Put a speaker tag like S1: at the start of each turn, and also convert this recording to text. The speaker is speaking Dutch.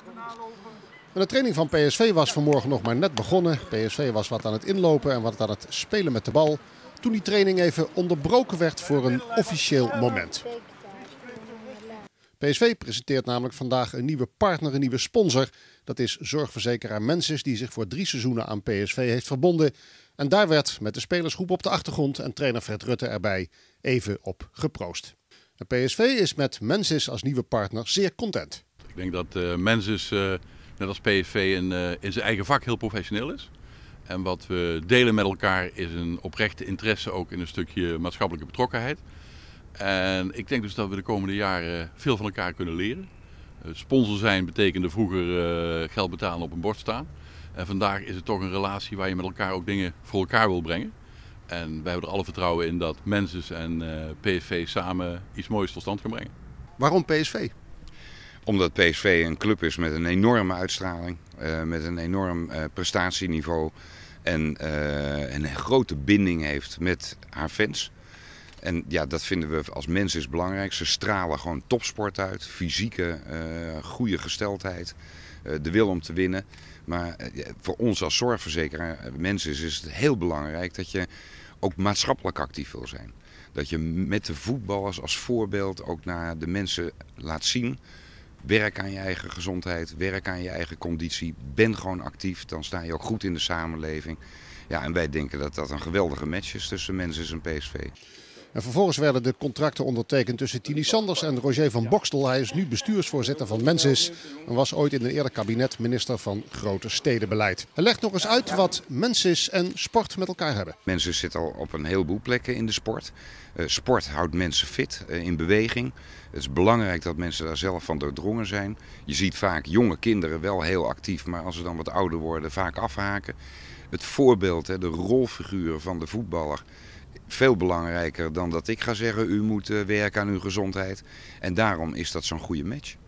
S1: En de training van PSV was vanmorgen nog maar net begonnen. PSV was wat aan het inlopen en wat aan het spelen met de bal. Toen die training even onderbroken werd voor een officieel moment. PSV presenteert namelijk vandaag een nieuwe partner, een nieuwe sponsor. Dat is zorgverzekeraar Mensis, die zich voor 3 seizoenen aan PSV heeft verbonden. En daar werd met de spelersgroep op de achtergrond en trainer Fred Rutte erbij even op geproost. De PSV is met Mensis als nieuwe partner zeer content.
S2: Ik denk dat Mensis, net als PSV, in zijn eigen vak heel professioneel is. En wat we delen met elkaar is een oprechte interesse ook in een stukje maatschappelijke betrokkenheid. En ik denk dus dat we de komende jaren veel van elkaar kunnen leren. Sponsor zijn betekende vroeger geld betalen op een bord staan. En vandaag is het toch een relatie waar je met elkaar ook dingen voor elkaar wil brengen. En wij hebben er alle vertrouwen in dat Mensis en PSV samen iets moois tot stand gaan brengen.
S1: Waarom PSV?
S3: Omdat PSV een club is met een enorme uitstraling, met een enorm prestatieniveau en een grote binding heeft met haar fans. En ja, dat vinden we als Mensis belangrijk. Ze stralen gewoon topsport uit, fysieke, goede gesteldheid, de wil om te winnen. Maar voor ons als zorgverzekeraar Mensis is het heel belangrijk dat je ook maatschappelijk actief wil zijn. Dat je met de voetballers als voorbeeld ook naar de mensen laat zien. Werk aan je eigen gezondheid, werk aan je eigen conditie, ben gewoon actief, dan sta je ook goed in de samenleving. Ja, en wij denken dat dat een geweldige match is tussen Mensis en PSV.
S1: En vervolgens werden de contracten ondertekend tussen Tini Sanders en Roger van Bokstel. Hij is nu bestuursvoorzitter van Mensis en was ooit in een eerder kabinet minister van grote stedenbeleid. Hij legt nog eens uit wat Mensis en sport met elkaar hebben.
S3: Mensis zit al op een heleboel plekken in de sport. Sport houdt mensen fit, in beweging. Het is belangrijk dat mensen daar zelf van doordrongen zijn. Je ziet vaak jonge kinderen wel heel actief, maar als ze dan wat ouder worden vaak afhaken. Het voorbeeld, de rolfiguur van de voetballer. Veel belangrijker dan dat ik ga zeggen, u moet werken aan uw gezondheid. En daarom is dat zo'n goede match.